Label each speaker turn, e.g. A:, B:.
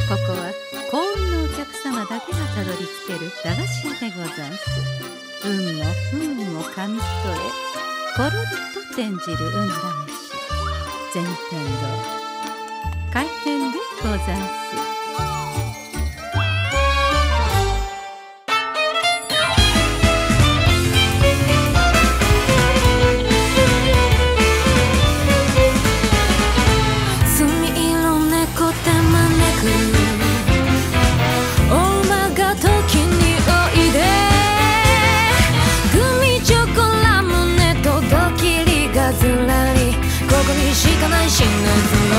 A: ここは幸運のお客様だけがたどり着ける駄菓子屋でござんす。運も不運も紙一重、ころりと転じる運試し。銭天堂開店でござんす。
B: しかない新年